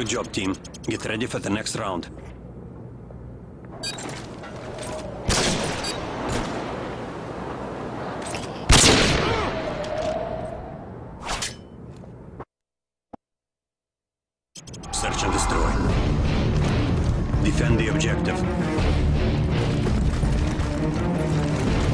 Good job, team. Get ready for the next round. Search and destroy. Defend the objective.